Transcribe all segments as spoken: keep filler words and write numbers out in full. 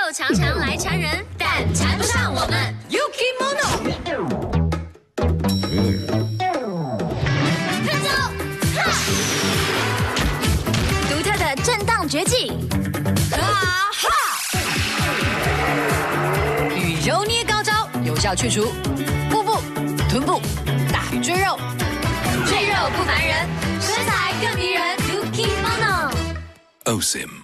就常常来缠人，但缠不上我们。Yuki Mono。 独特的震荡绝技，哈哈！与揉捏高招，有效去除腹部、臀部、大腿赘肉，赘肉不烦人，身材更迷人。Yuki Mono。O S I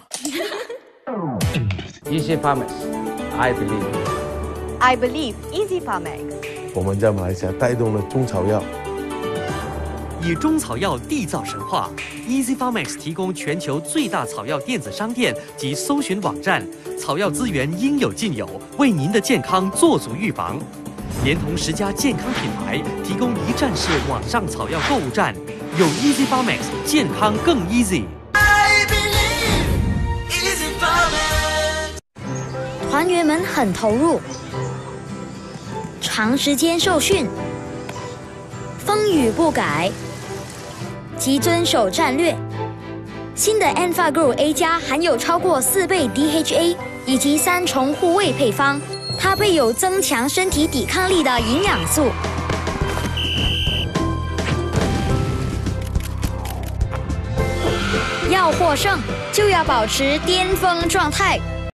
M。Easy Pharmax, I believe. I believe Easy Pharmax。 我们在马来西亚带动了中草药。 以中草药缔造神话 ，Easy Pharmax 提供全球最大草药电子商店及搜寻网站，草药资源应有尽有，为您的健康做足预防。连同十家健康品牌，提供一站式网上草药购物站，有 Easy Pharmax， 健康更 easy。I believe Easy Pharmax。团员们很投入，长时间受训，风雨不改。 即遵守战略。新的 EnfaGrow A 加含有超过四倍 D H A 以及三重护卫配方，它配有增强身体抵抗力的营养素。要获胜，就要保持巅峰状态。